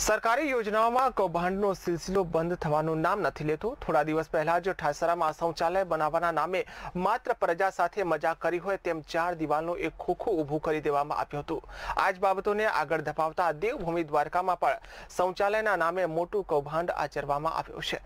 सरकारी योजनाओं में कौभांडનો सिलसिलो बंद થવાનું નામ નથી લેતો। થોડા દિવસ પહેલા જ ઠાસરામાં શૌચાલય બનાવવાના નામે માત્ર પ્રજા સાથે મજાક કરી હોય તેમ ચાર દિવાલનું એક ખોખું ઊભું કરી દેવામાં આવ્યું હતું। આ જ બાબતોને આગળ ધપાવતા દેવભૂમિ દ્વારકામાં પણ શૌચાલયના નામે મોટું કૌભાંડ આચરવામાં આવ્યું છે।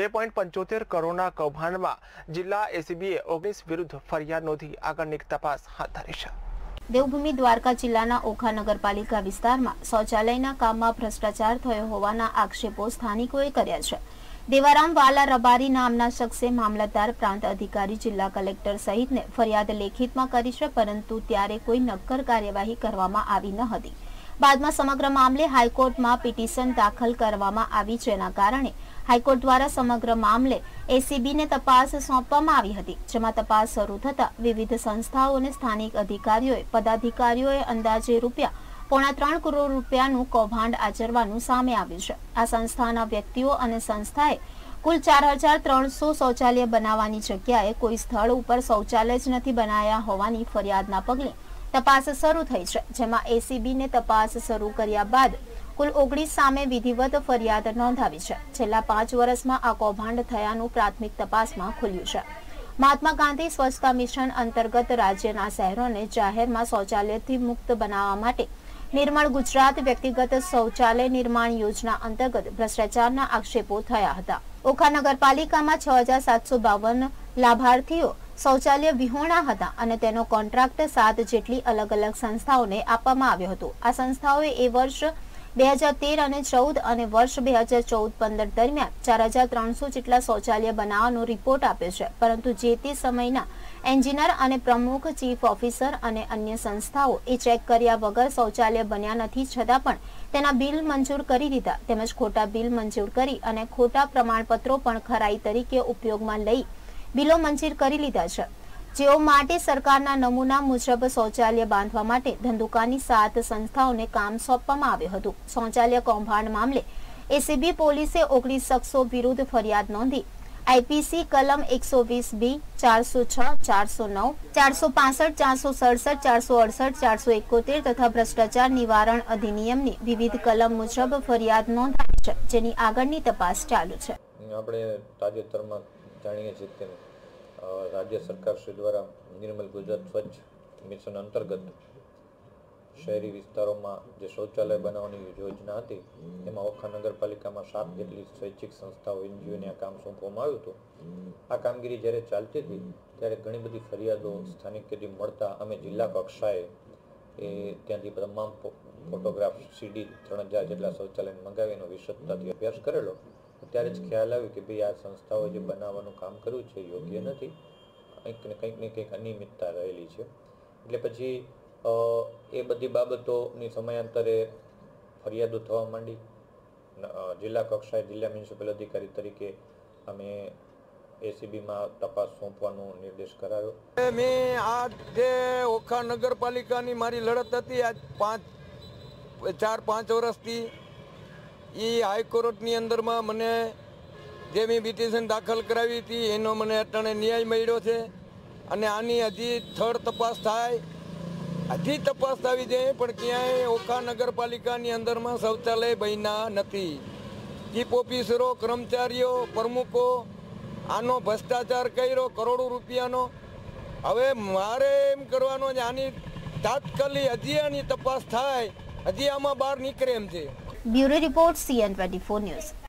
2.75 કરોડના કૌભાંડમાં જિલ્લા એસીબીએ 19 વિરુદ્ધ ફરિયાદ નોંધી આગળની તપાસ હાથ ધરી છે। देवभूमि द्वारका जिल्लाना ओखा नगरपालिका विस्तारमां शौचालयना काममां भ्रष्टाचार थयो होवाना आक्षेपो स्थानिकोए कर्या छे। देवाराम वाला रबारी नामना शख्से मामलतदार प्रांत अधिकारी जिल्ला कलेक्टर सहितने फरियाद लेखितमां करी छे, परंतु त्यारे कोई नक्कर कार्यवाही करवामां आवी न हती। बादमां समग्र मामले हाईकोर्टमां पिटिशन दाखल करवामां आवी, जेना कारणे हाईकोर्ट द्वारा समग्र मामले एसीबी ने तपास सौंपवामां आवी हती। जेमां तपास शरू थता विविध संस्थाओं ने स्थानिक अधिकारीओए पदाधिकारीओए अंदाजे ₹3.25 करोड़ रूपियानुं कौभांड आचरवानुं सामे आव्युं छे। आ संस्थाना व्यक्तिओ अने संस्थाए कुल 4300 शौचालय बनाववानी जग्याए कोई स्थळ उपर शौचालय ज नथी बनाया होवानी फरियादना पगले तपास शरू थई छे। जेमां एसीबी ने तपास शरू कर्या बाद कुल 19 सामे विधिवत फरियाद नोंधावी छे। छेल्ला 5 वर्षमां आ कौभांड थयानुं प्राथमिक तपासमां खुल्युं छे। महात्मा गांधी स्वच्छता मिशन अंतर्गत राज्यना शहेरोने जाहेरमां शौचालयथी मुक्त बनाववा माटे निर्मल गुजरात व्यक्तिगत शौचालय निर्माण योजना अंतर्गत भ्रष्टाचारना आक्षेपो थया हता। ओखा नगरपालिकामां 6752 लाभार्थीओ शौचालय विहोणा हता अने तेनो कॉन्ट्राक्ट 7 जेटली अलग अलग संस्थाओने आपवामां आव्यो हतो। आ संस्थाओए ए वर्ष 2013 અને 14 અને વર્ષ 2014-15 દરમિયાન 4300 જેટલા શૌચાલય બનાવવાનો રિપોર્ટ આપ્યો છે, પરંતુ જે તે સમયના એન્જિનિયર અને પ્રમુખ ચીફ ઓફિસર અને અન્ય સંસ્થાઓ એ ચેક કર્યા વગર શૌચાલય બન્યા નથી, છતાં પણ તેના બિલ મંજૂર કરી દીધા તેમજ ખોટા બિલ મંજૂર કરી અને ખોટા પ્રમાણપત્રો પણ ખરાઈ તરીકે ઉપયોગમાં લઈ બિલો મંજૂર કરી લીધા છે, જેઓ માટે સરકારના નમૂના મુજબ શૌચાલય બાંધવા માટે ધંધુકાની 7 સંસ્થાઓને કામ સોંપવામાં આવ્યું હતું। શૌચાલય કૌભાંડ મામલે એસીબી પોલીસે 19 શખ્સો વિરુદ્ધ ફરિયાદ નોંધી આઈપીસી કલમ 120B 406, 409, 465, 467, 468, 471 તથા ભ્રષ્ટાચાર નિવારણ અધિનિયમની વિવિધ કલમ મુજબ ફરિયાદ નોંધાઈ છે, જેની આગળની તપાસ ચાલુ છે। આપણે તાજેતરમાં જાણીએ છીએ કે राज्य सरकार श्री द्वारा निर्मल गुजरात स्वच्छ मिशन अंतर्गत शहरी विस्तारों में जो शौचालय बनावવાની योजना थी एमां ओखा नगरपालिका में 7 જેટલી स्वैच्छिक संस्थाओं एनजीओ ने आ काम सौंपवामां આવ્યું હતું। आ कामगीरी જ્યારે ચાલતી હતી ત્યારે ઘણી બધી ફરિયાદો સ્થાનિકેથી મળતા અમે જિલ્લા કક્ષાએ ત્યાંથી તમામ ફોટોગ્રાફ સીડી 3000 જેટલા શૌચાલય મંગાવી એનો વિશદતાથી અભ્યાસ કરેલો। ત્યારે જ ખ્યાલ આવ્યો કે ભાઈ આ સંસ્થાઓએ જે બનાવવાનું કામ કર્યું છે યોગ્ય નથી, કંઈક ને કંઈક અનિયમિતતા રહેલી છે। એટલે પછી એ બધી બાબતોની સમયાંતરે ફરિયાદો થવા માંડી। જિલ્લા કક્ષાએ જિલ્લા મ્યુનિસિપલ અધિકારી તરીકે અમે એસીબીમાં તપાસ સોંપવાનો નિર્દેશ કરાયો। મેં આ જે ઓખા નગરપાલિકાની મારી લડત હતી આજ 4-5 વર્ષથી એ હાઈકોર્ટની અંદરમાં મને જે મેં પિટિશન દાખલ કરાવી હતી એનો મને અટાણે ન્યાય મળ્યો છે અને આની હજી થર્ડ તપાસ થાય, હજી તપાસ થવી જોઈએ, પણ ક્યાંય ઓખા નગરપાલિકાની અંદરમાં શૌચાલય બન્યા નથી। ચીફ ઓફિસરો, કર્મચારીઓ, પ્રમુખો આનો ભ્રષ્ટાચાર કર્યો કરોડો રૂપિયાનો। હવે મારે એમ કરવાનો છે આની તાત્કાલિક હજી આની તપાસ થાય, હજી આમાં બહાર નીકળે એમ છે। Bureau report CN24 news.